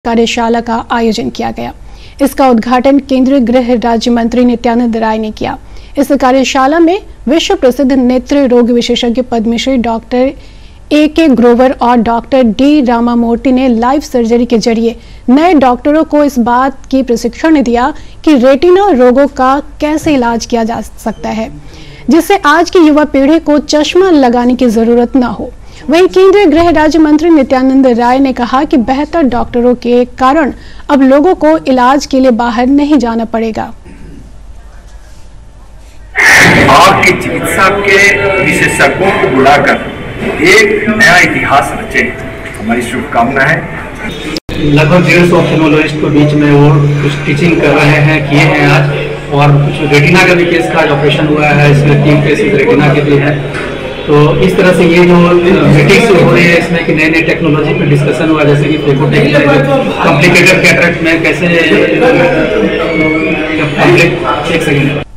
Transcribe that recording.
कार्यशाला का आयोजन किया गया। इसका उद्घाटन केंद्रीय गृह राज्य मंत्री नित्यानंद राय ने किया। इस कार्यशाला में विश्व प्रसिद्ध नेत्र रोग विशेषज्ञ पद्मश्री डॉक्टर A.K. ग्रोवर और डॉक्टर D. रामामूर्ति ने लाइव सर्जरी के जरिए नए डॉक्टरों को इस बात की प्रशिक्षण दिया कि रेटिना रोगों का कैसे इलाज किया जा सकता है, जिससे आज की युवा पीढ़ी को चश्मा लगाने की जरूरत न हो। वहीं केंद्रीय गृह राज्य मंत्री नित्यानंद राय ने कहा कि बेहतर डॉक्टरों के कारण अब लोगों को इलाज के लिए बाहर नहीं जाना पड़ेगा। आँख की चिकित्सा के विशेषज्ञों को बुलाकर एक नया इतिहास रचे, हमारी शुभकामना है। लगभग 150 ऑप्थेल्मोलॉजिस्ट को बीच में वो कुछ टीचिंग कर रहे हैं, किए हैं आज, और कुछ रेटिना का भी केस का ऑपरेशन हुआ है, इसमें 3 केसेस रेटिना के भी है। तो इस तरह से ये जो मीटिंग्स हो रही है इसमें कि नई नई टेक्नोलॉजी पर डिस्कशन हुआ, जैसे कि फेकोटेक में कॉम्प्लिकेटेड कैटरेक्ट में कैसे एक सेकंड